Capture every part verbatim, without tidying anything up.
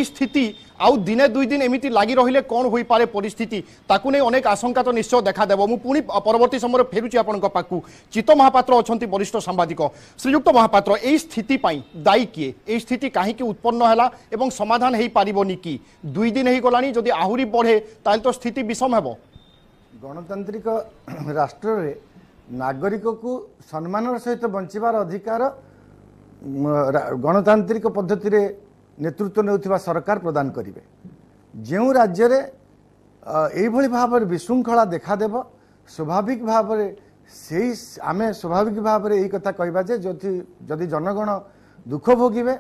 এই স্থিতি आउ दिने दुई दिन एमती लगी रही कौन हो पारे परिस्थिति ताकू नहीं अनेक आशंका तो निश्चय देखादेव मु पुणी परवर्ती समय फेरुची आपण पाखु चित्त महापात्र अच्छा वरिष्ठ सांबादिक श्रीयुक्त महापात्र यही स्थिति दायी किए यही स्थिति कहीं उत्पन्न है एवं समाधान हो पारनी कि दुई दिन हो गला जदि आहरी बढ़े ताल तो स्थिति विषम हेब गणतांत्रिक राष्ट्र रे नागरिक को सम्मान सहित बंचार अधिकार गणतांत्रिक पद्धति रे नेतृत्व नेउथिबा सरकार प्रदान करिवे जो राज्य रे एभली भाव विशृंखला देखादेव स्वाभाविक भाव से आमे स्वाभाविक भाव यही कथा कहबा जे जदि जनगण दुख भोगिबे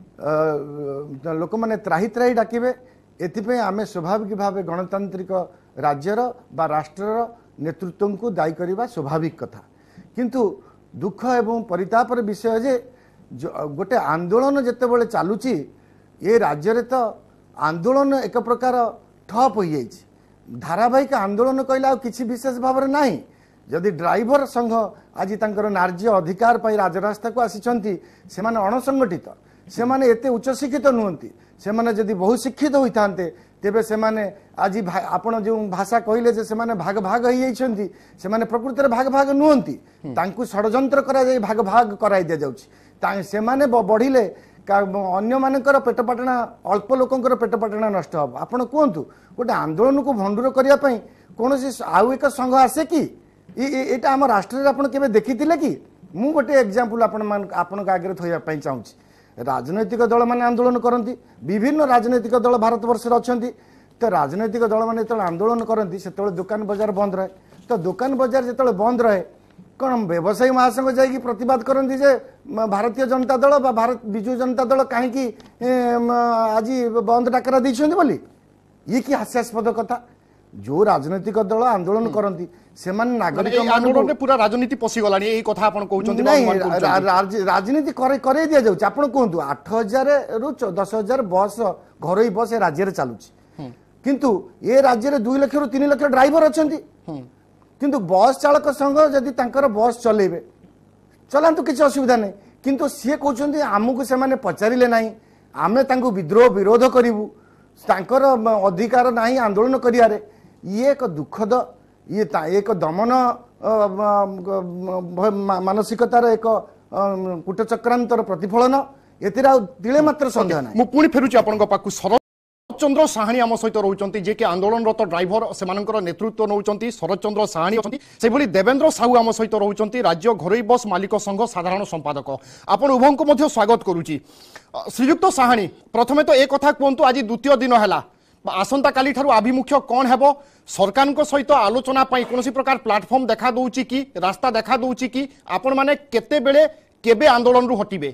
लोक माने त्राही त्राही डाकिबे एथिपे आमे स्वाभाविक भाव गणतांत्रिक राज्यर बा राष्ट्रर नेतृत्व को दायी करवा स्वाभाविक कथा किंतु दुख एवं परितापर विषय जे गोटे आंदोलन जेते बेले चालुची ये राज्य रे तो आंदोलन एक प्रकार ठप हो जाइए धारावाहिक आंदोलन कहला किसी विशेष भाव में नहीं जदि ड्राइवर संघ आज तांकर नार्य अधिकार पाई राजरास्ता को आसिचंती से माने अणसंगठित से माने एते उच्च शिक्षित नुहंती से माने जदि बहु शिक्षित होइथांते तेबे से माने आज आपण जो भाषा कहले जे से माने भाग भाग हो जाइछंती से माने प्रकृति रे भाग भाग नुहंती तांकु षडयंत्र करा जाय भाग भाग कराई दे जाउची ता से माने बढ़िले अन्य मानकर पेटपाटना अल्प लोकंकर पेटपाटना नष्ट हम आपण कहतु गोटे आंदोलन को भंडूर करने कौन आउ एक संघ आसे कि ये आम राष्ट्र आप देखी कि मु गोटे एग्जांपल आपण आगे थोड़ा चाहूँगी राजनैतिक दल मैंने आंदोलन करती विभिन्न राजनैतिक दल भारत वर्ष अच्छा तो राजनैतिक दल मैंने जो आंदोलन करती से दुकान बजार बंद रहे तो दुकान बजार जो बंद रहे कौन व्यवसायी महासंघ जाइए प्रतिवाद करती जे भारतीय जनता दल बा भारत विजु जनता दल कहीं आज बंद डाकरा देइछन्ति बोली ये कि हास्यास्पद कथा जो राजनैतिक दल आंदोलन करती से नागरिक आंदोलन में पूरा राजनीति पशिगलानी यही कथा आपण कहउछन्ति नहीं राजनीति करे करे दिया जाउछ आपण कहंतु आठ हजार रु दस हजार बस घरोई बस राज्य रे चालुछि किंतु ये राज्य रे दुई लाख रु तीन लाख ड्राइवर अछन्ति किंतु बस चालक संघ जदि तांकर बस चलेबे चलांतु किसी असुविधा नहीं किंतु सी कहते आमको से माने पचारिले नहीं आमे तांको विद्रोह विरोध करिवु तांकर अधिकार नहीं आंदोलन करियारे ये एक दुखद ये एक दमन मानसिकतार एक कूटचक्रांतर प्रतिफलन एतिर तिले मात्र संदेह नहीं मु पुणी फेरुची आपन पाखु शरदचंद्र साहानी आम सहित रोचंती जे कि आंदोलनरत ड्राइवर से नेतृत्व नौचंती शरदचंद्र साहानी अछंती से भली देवेंद्र साहू आम सहित रोचंती राज्य घरोई बस मालिक संघ साधारण संपादक आपण उभय को मध्य स्वागत करूची श्रीयुक्त साहानी प्रथमे तो एक कथा कहतु आज द्वितीय दिन है आसंता काली ठारू आभिमुख्य कौन हेबो सरकार को सहित आलोचना पाई कोनोसी प्रकार प्लेटफॉर्म देखा दउची कि रास्ता देखा दउची कि आपण माने केते बेले केबे आंदोलन रु हटिबे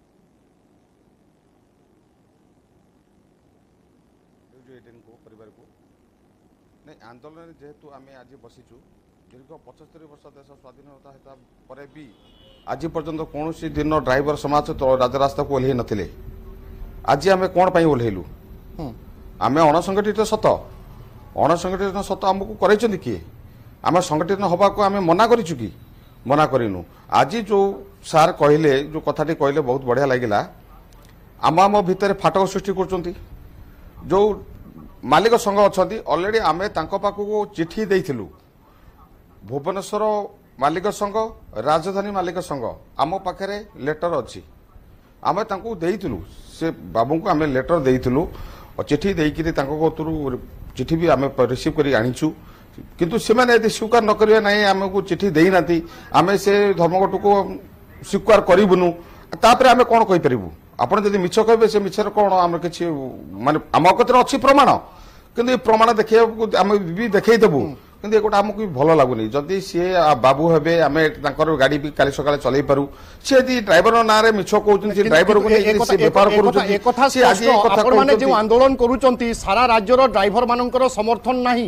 आंदोलन जेहेतु आम आज बसीचु दीर्घ पचहत्तर वर्ष देश स्वाधीनता हेता परे भी आज पर्यंत कौन दिन ड्राइवर समाज तो राजरास्ता को ओह्लई नथिले आज आम कौन पाई ओह्लैलु आम अणसंगठित सत अणसंगठित सत आमको कराइछन्ति किए आम संगठित हवा को आम मना करिछु कि मना करिनु आज जो सार कहले जो कथाटी कहले बहुत बढ़िया लगिला आम आम भितर फाटक सृष्टि करछन्ति जो मालिक संघ अच्छा अलरेडी आमे तांको पाखु चिठी देइथिलु भुवनेश्वर मालिक संघ राजधानी मालिक संघ आम पाखे लेटर अच्छी आमे तांको देइथिलु से बाबू को आमे लेटर देइथिलु और चिठी देइकिरि तांको कोतुरु चिठी भी आमे रिसीव करी आनिछु किंतु से माने यदि स्वीकार न करिवे नाही आमको चिठी देइ नाती आमे से धर्मघट को स्वीकार करिबुनु तापर आमे कोन कहि परिबु आपण जदि मिछ कहबे से मिछर कोन आम किछि माने आम कतर अछि प्रमाण किंतु ये प्रमाण देखै आम भी देखै देबु किंतु एकोटा हमको भल लागुनी जदि सी बाबू हेबे आमे तांकर गाड़ी भी काली सकाळे चलै पारू से यदि ड्राइवर नारे मिछ कहउछन से ड्राइवर को नै से व्यापार करूछन एक कथा से आज आपण माने जे आंदोलन करूछंती सारा राज्य रो ड्राइवर मानकर समर्थन नाही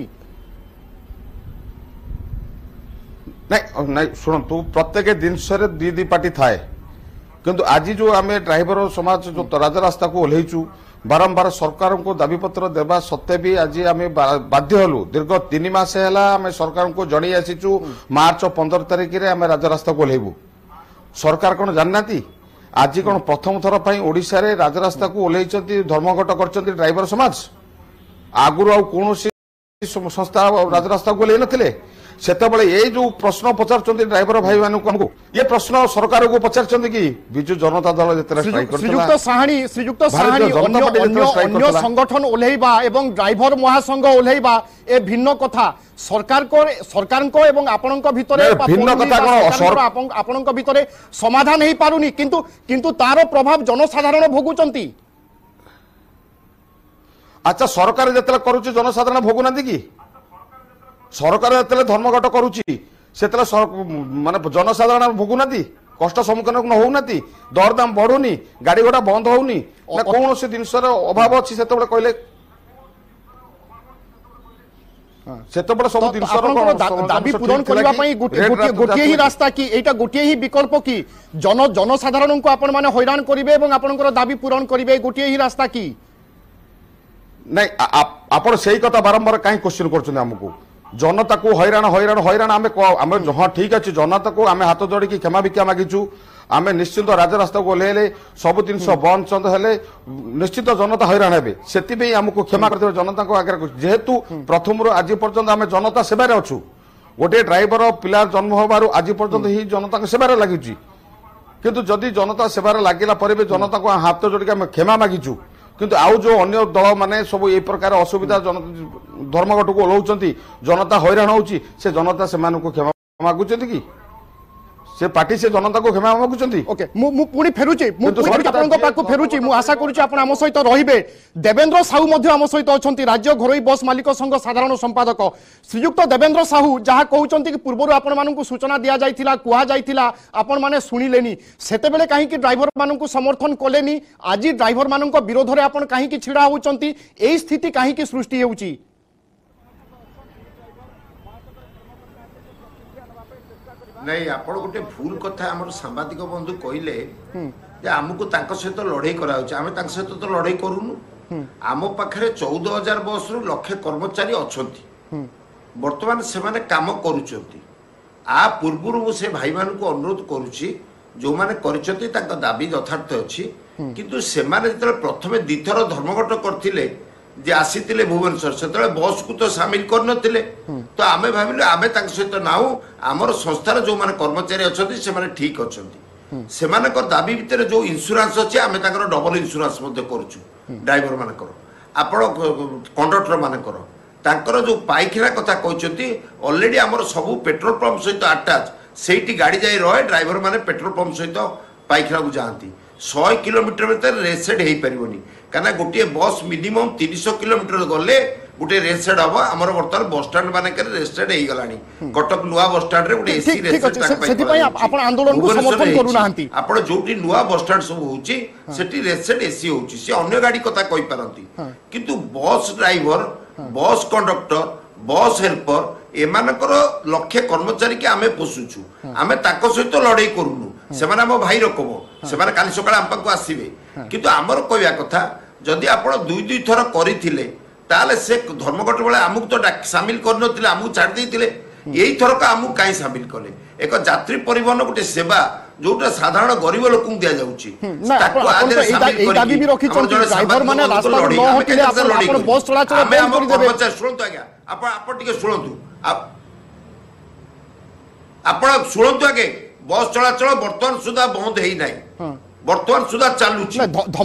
नहीं नहीं शुणु प्रत्येक जिनस दी दी पार्टी थाए किंतु आज जो आम ड्राइवर समाज जो राजरास्ता को ओह्लैचु बारंबार सरकार को दाबी पत्र देवा सत्वे भी आज आम बाध्य हलु दीर्घ तीन मास है आम सरकार को जन आसीचु मार्च पंद्रह तारिख में आम राजरास्ता को ओह्लैबू सरकार कौन जानना आज कौन प्रथम थर ओडिशा रे राजरास्ता को ओल्लैचंती धर्मघट करचंती ड्राइवर समाज आगुरु आ कोनोसी संस्था राजरास्ता को ओल्लै नथिले सेतबेले ये जो प्रश्न पचारचंती ड्राइवर भाई मानक हमको ये प्रश्न सरकार को पचारचंती कि बिजु जनता दल जेतरा स्ट्राइक करथला श्रीयुक्त साहानी श्रीयुक्त साहानी अन्य अन्य संगठन ओल्लैबा एवं ड्राइवर महासंघ ओल्लैबा ए भिन्न कथा सरकार को सरकार को एवं आपनक भितरे भिन्न कथा कोन आपनक भितरे समाधान हेई पारुनी किंतु किंतु तार प्रभाव जनसाधारण भोगुचंती। अच्छा सरकार जेतला करूची जनसाधारण भोगुनांती कि सरकार जेतले धर्मघट करूची सेतले माने जनसाधारण भोगुनांती कष्ट सम्मुखीन होउनांती दरदाम बढ़ुनी गाड़ी घोड़ा बंद होउनी ना कोनोसी जिनसर अभाव अछि सेतबेले कहले सेतबेले सब जिनसर दाबी पूरण करबा पई गोटे गोटे ही रास्ता कि एटा गोटे ही विकल्प कि जन जनसाधारण को आपण माने हैरान करिवे एवं आपनकर दाबी पूरण करिवे गोटे ही रास्ता कि नहीं आपण सेही कथा बारंबार काई क्वेश्चन करछन हमकु जनता को हैरान हैरान हैरान आमे आमे हाँ ठीक अच्छे जनता को आमे हाथ जोड़ी क्षमा भिक्षा मागिचु आमे निश्चित राजरास्ता को ओल्लैले सब जिनस बंद चंद हेले निश्चित जनता हैरान हेबे सेति आमको क्षमा करते जनता को आगे जेहेतु प्रथम आज पर्यंत आमे जनता सेवार अच्छु गोटे ड्राइवर पिला जन्म होबारु आज पर्यंत ही जनता सेवार लगी किंतु जदि जनता सेवार लगिला पर भी जनता को हाथ जोड़ी आमे क्षमा मागिचु किंतु आउ जो अन्य दल माने सब ये प्रकार असुविधा धर्मघट को ओल्लाउचंती जनता हैरान होउची से जनता से मानको क्षमा मागुचंती कि से पार्टी से जनता को क्षमा मागुचंती। ओके मु मु पुनी फेरुची मु पुनी आपनका पाखु फेरुची मु आशा करूची आपण हम सहित रहिबे। देवेंद्र साहू मध्य हम सहित अछंती राज्य घरोई बस मालिक संघ साधारण संपादक श्रीयुक्त देवेंद्र साहू जहा कहउचंती कि पूर्व आपण मानकु सूचना दिया जाइथिला कुहा जाइथिला आपण माने सुनिलेनी सेते बेले काहे कि ड्राइवर मानकु समर्थन कोलेनी आज ड्राइवर मानक विरोध रे आपण काहे कि छिडा होउचंती एई स्थिति काहे कि सृष्टि हेउची। नहीं आप गोटे भूल कथा आम सांबादिक बंधु कहले आमको सहित लड़ाई कराऊे सहित तो लड़ाई करूनु आम पाखे चौदह हजार बस रु लक्षे कर्मचारी अच्छा बर्तमान से माने काम करुँच आ पूर्व से भाई मान को अनुरोध करुच्ची जो मैंने कर दाबी यथार्थ अच्छी किंतु से प्रथम दिथर धर्मघट करते जे आसीतिले भुवनेश्वर से बस को तो सामिल कर नथिले तो आमे भाबिले आमे ताक सहित नाउ हमर संस्थार जो माने कर्मचारी अछथि से माने ठीक अछथि से माने कर दाबी भितर जो इंश्योरेंस अछि आमे ताकर डबल इंश्योरेंस मध्ये करछु ड्राइवर माने कर आपण कंडक्टर माने कर ताकर जो पाइखिना कथा कहचथि ऑलरेडी हमर सब पेट्रोल पंप सहित अटैच सेठी गाड़ी जाई रहे ड्राइवर माने पेट्रोल पंप सहित पाइखिना को जांती सौ किलोमीटर भीतर रेसेड हो पारनि कहीं गोटे बस मिनिमम तीन सौ किलोमीटर गले गोटे रेसेड हम आम बर्तमान बस स्टाण्ड मानक रेसेड हो गलानी कटक नुआ बस स्टाण्ड रे गोटे एसी रेसेड आंदोलन को समर्थन करूनांती आपण जोटी नुआ बस स्टाण्ड सब होची सेठी रेसेड एसी होची से अन्य गाड़ी कथा कहि पारंती किंतु bus driver bus conductor bus helper एमानकर लक्ष्य कर्मचारी के आमे पोसुछु आमे ताको सहित लड़ाई करूनु सेमाने हम भाई रकम सेमाने काली सकाळ आम पाखु आसीबे किंतु आमर कहया कथा जदि आपण दुई दुई थर करिथिले ताले से धर्मघट बेले आमुक तो सामिल करनथिले आमुक छाड़ देथिले एई थरक आमुक काई सामिल कले एक यात्री परिवहन गोटे सेवा जोटा साधारण गरीब लोक दिया जाउची ताको आदि सामिल करी दाबी भी रखि छथि ड्राइवर माने रास्ता न हटिले आपण बस चलाचल बंद कर देबे सुनतु आज्ञा आपण आपण टिके सुनतु आपण सुनतु आगे बस चलाचल वर्तमान सुधा बंद हेई नाही वर्तमान सुधा चालुची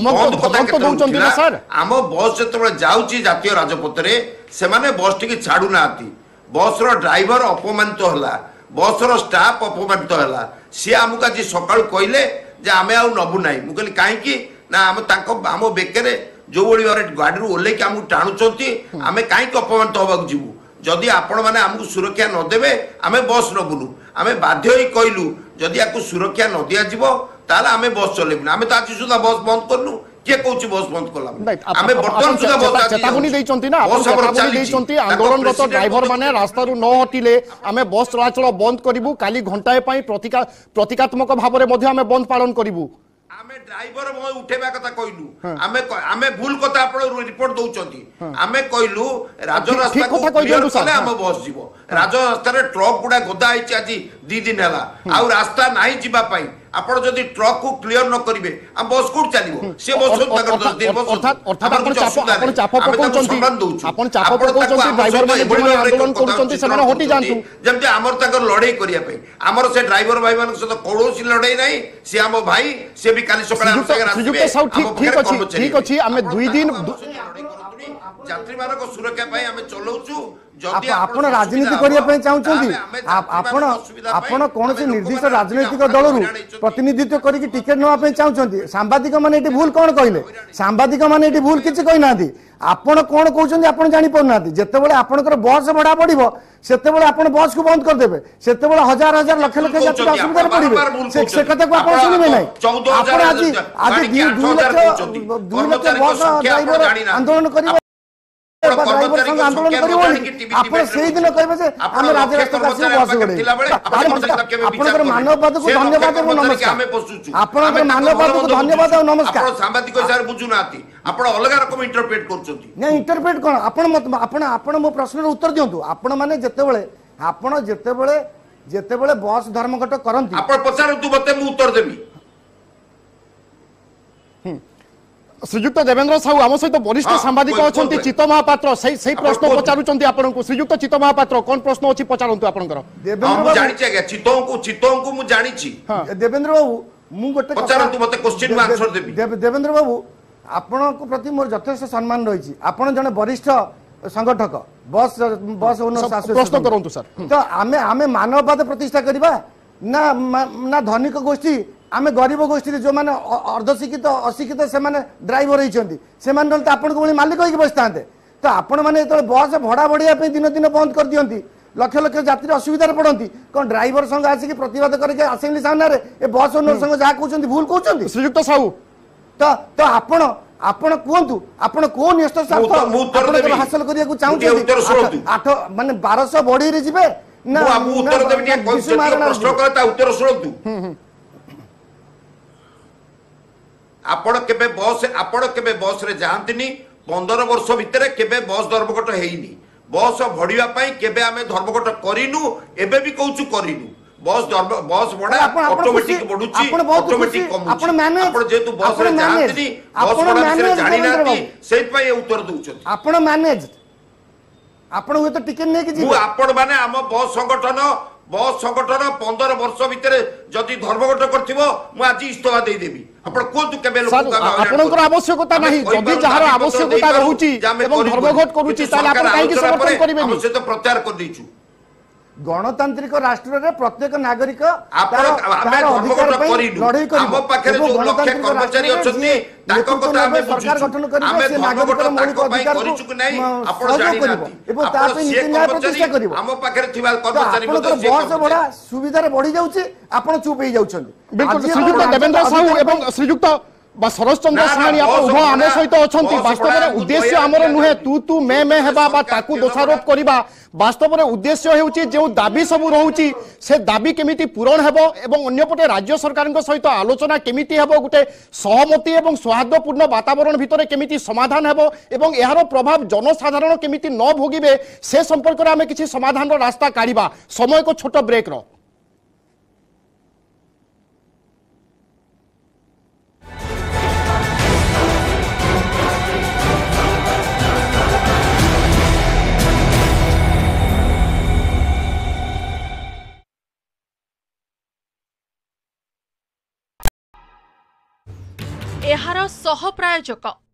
आम बस जो जाऊँगी जातीय राजपथ रे से माने बस टी छाड़ू ना बस ड्राइवर अपमानित है बस स्टाफ अपमानित है सी आमको आज सका कहले आम आउ नबू ना मुझे कहीं ना आम बेकरे जो भाई गाड़ी ओल्ल आमको टाणुंट आम कहीं अपमानित होगा जीवु जदि आपण मैंने आमको सुरक्षा नदेवे आम बस नबुनु आम बाध्य कहलु जदि आपको सुरक्षा न दि जाव ताले आमे बस चलेबु आमे तो आज सुधा बस बंद करनु के कहूची बस बंद कला आमे वर्तमान सुधा बस चेतावनी दैचंती ना आपण चेतावनी दैचंती आंदोलनरत ड्राइवर माने रास्तारू न हटिले आमे बस चलाचल बंद करिवु काली घंटाए पई प्रतिका प्रतिकात्मक भाबरे मध्ये आमे बंद पालन करिवु आमे ड्राइवर म उठेबा कथा कहलु आमे आमे भूल कथा आपण रिपोर्ट दउचंती आमे कहलु राज रास्ता को कले आमे बस जीवो राज रास्ता रे ट्रक गुडा गोदा आइची आज दो दिन हला आ रास्ता नाही जिबा पई ଆପଣ ଯଦି ଟ୍ରକ୍ କୁ କ୍ଲିୟର ନ କରିବେ ଆମ ବସ୍ କୋଉଠି ଚାଲିବ ସେ ବସ୍ ଅର୍ଥାৎ ଅର୍ଥାৎ ଆପଣ ଚାପ ଆପଣ ଚାପ ପକାଉଛନ୍ତି ଆପଣ ଚାପ ପକାଉଛନ୍ତି ଡ୍ରାଇଭର ମାନେ ଯୋଉମାନେ ଆନ୍ଦୋଳନ କରୁଛନ୍ତି ସେମାନେ ହଟି ଯାଆନ୍ତୁ ଯେମିତି ଆମର ତାଙ୍କର ଲଢେଇ କରିବା ପାଇଁ ଆମର ସେ ଡ୍ରାଇଭର ଭାଇ ମାନଙ୍କ ସହିତ କୌଣସି ଲଢେଇ ନାହିଁ ସେ ଆମ ଭାଇ ସେ ବି କାଲି ସକାଳେ ଆମ ସାଙ୍ଗରେ ଆସିବେ ଠିକ ଅଛି ଠିକ ଅଛି ଆମେ ଦୁଇ ଦିନ ଯାତ୍ରୀ ମାନଙ୍କ ସୁରକ୍ଷା ପାଇଁ ଆମେ ଚଲାଉଛୁ ଆପଣ ରାଜନୀତି କରିବା ପାଇଁ ଚାହୁଁଛନ୍ତି ଆପଣ ଆପଣ କୌଣସି ନିର୍ଦ୍ଦିଷ୍ଟ ରାଜନୈତିକ ଦଳରୁ ପ୍ରତିନିଧିତ୍ୱ କରିକି ଟିକେଟ ନେବା ପାଇଁ ଚାହୁଁଛନ୍ତି ସାମ୍ବାଦିକ ମାନେ ଏଠି ଭୁଲ କଣ କହିଲେ ସାମ୍ବାଦିକ ମାନେ ଏଠି ଭୁଲ କିଛି କହିନାହାନ୍ତି ଆପଣ କଣ କହୁଛନ୍ତି ଆପଣ ଜାଣିପାରୁନାହାନ୍ତି ଯେତେବେଳେ ଆପଣଙ୍କର ବସ୍ ଭଡ଼ା ବଢିବ ସେତେବେଳେ ଆପଣ ବସ୍ କୁ ବନ୍ଦ କରିଦେବେ ସେତେବେଳେ ହଜାର ହଜାର ଲକ୍ଷ ଲକ୍ଷ ଯାତ୍ରୀ ଅସୁବିଧାରେ ପଡ଼ିବେ ସେ କଥାକୁ ଆପଣ ଶୁଣିବେ ନାହିଁ ଆପଣ ଆଜି ଆଜି ଦୁଇ ଲକ୍ଷ ଦୁଇ ଲକ୍ଷ ବସ୍ ଡ୍ରାଇଭର ଆନ୍ଦୋଳନ କରିବେ ଡ୍ରାଇଭର ସଂଘ ଆନ୍ଦୋଳନ କରିବ ଆପଣ ସେଇଦିନ କହିବେ ଯେ ଆମେ ରାଜରାସ୍ତାକୁ ଆସିବୁ ବସ୍ ଗୋଡ଼େଇବୁ ଆପଣଙ୍କର ମାନବବାଦକୁ ଧନ୍ୟବାଦ ଏବଂ ନମସ୍କାର ଆପଣଙ୍କର ମାନବବାଦକୁ ଧନ୍ୟବାଦ ଆଉ ନମସ୍କାର ସାମ୍ବାଦିକ ହିସାବରେ ବୁଝୁନାହାନ୍ତି ଆପଣ ଅଲଗା ରକମ ଇଣ୍ଟରପ୍ରେଟ କରୁଛନ୍ତି ନାଇଁ ଇଣ୍ଟରପ୍ରେଟ କ'ଣ ଆପଣ ଆପଣ ଆପଣ ମୋ ପ୍ରଶ୍ନର ଉତ୍ତର ଦିଅନ୍ତୁ ଆପଣ ମାନେ ଯେତେବେଳେ ଆପଣ ଯେତେବେଳେ ଯେତେବେଳେ ବସ୍ ଧର୍ମଘଟ କରନ୍ତି ଆପଣ ପଚାରନ୍ତୁ ମୋତେ ମୁଁ ଉତ୍ତର ଦେବି श्रीजुक्त देवेंद्र साहू आम सहित वरिष्ठ सांबादिक अच्छा चित्त महापात्र से प्रश्न पचारुंट आपन को श्रीजुक्त चित्त महापात्र कौन प्रश्न अच्छी पचारतु आपनकर देवेंद्र जानि छी आज्ञा चित्तों को चित्तों को मु जानि छी देवेंद्र बाबू मु गोटे पचारतु मते क्वेश्चन में आंसर देबी देवेंद्र बाबू आपन को प्रति मोर यथेष्ट सम्मान रही आपन जने वरिष्ठ संगठक बस बस ओनर प्रश्न करंतु सर तो आमे आमे मानववाद प्रतिष्ठा करबा ना ना धनिक गोष्ठी आमे गरीब गोष्ठी जो माने अर्धशिक्षित अशिक्षित से माने ड्राइवर होइछंती से माने तो आपन को मालिक होई बसतांते तो आपण माने तो बस भड़ा बढ़िया पे दिन दिन बंद कर दियंती लक्ष लक्ष यात्री असुविधा पड़ती कौन ड्राइवर संग आसिक प्रतिवाद करके असेंबली सामने ए बस ओनर संग जा कहउछंती भूल कहउछंती श्रीयुक्त साहू तो तो आपण आपण कहंतु आपण कोन न्यस्त स्वार्थ आपण हासिल करिया को चाहउछंती आठ माने बारह सौ बॉडी रे जिबे ना मु उत्तर देबी के प्रश्न करता उत्तर सुनतु आपण केबे बस आपण केबे बस रे जानतिनी पंद्रह वर्ष भितर केबे बस धर्मघट हेइनी बस भड़िया पई केबे आमे धर्मघट करिनु एबे भी कहउछु करिनु बस धर्म बस बड़ा ऑटोमेटिक बढ़ुची ऑटोमेटिक कमुची आपण माने आपण जेतु बस रे जानतिनी बस बड़ा विषय जानि नाती सेत पई उत्तर दउछथि आपण मैनेज आपण हुए तो टिकट नै कि जी आपण माने हम बस संगठन बस संगठन पंद्रह वर्ष भितर जदि धर्मघट करथिबो मु आज इस्तफा दे देबी आपण कोन केबे लोक आपनकर आवश्यकता नाही जदि जहार आवश्यकता रहूची एवं धर्मघट करूची ताले आपण काई के समर्थन करिवे हम से तो प्रचार कर दीचु गणतांत्रिक राष्ट्र रे प्रत्येक नागरिक आपण आमे धर्मघट करिनु हम पाखरे जो लक्ष्य कर्मचारी अछथि ताको कथा आमे सरकार गठन करिवे आमे से नागरिक मौलिक अधिकार करिछु कि नै आपण जानि नाति एबो ता पे नीति न्याय प्रतिष्ठा करिवो हम पाखरे थिबा कर्मचारी बस बड़ा सुविधा रे बढ़ी जाउची आपण चुप हे जाउछन्ती बिल्कुल श्रीयुक्त देवेंद्र साहू एवं श्रीयुक्त शरद चंद्र साहानी आप उभय आम सहित अच्छा वास्तव में उद्देश्य आमर नुहे तू तू मैं मैं हेबा बा ताकू दोषारोप करबा वास्तव में उद्देश्य हेउची जो दाबी सब रहउची से दाबी केमिति पूरण हेबो एवं अन्यपटे राज्य सरकार सहित आलोचना केमिति हेबो गुटे सहमति एवं सौहार्दपूर्ण वातावरण भितर केमिति समाधान हेबो एवं एहार प्रभाव जनसाधारण केमिति न भोगिबे से संपर्क रे आमे किछि समाधान रास्ता काढिबा समय को छोट ब्रेक रो एहार सह प्रायोजक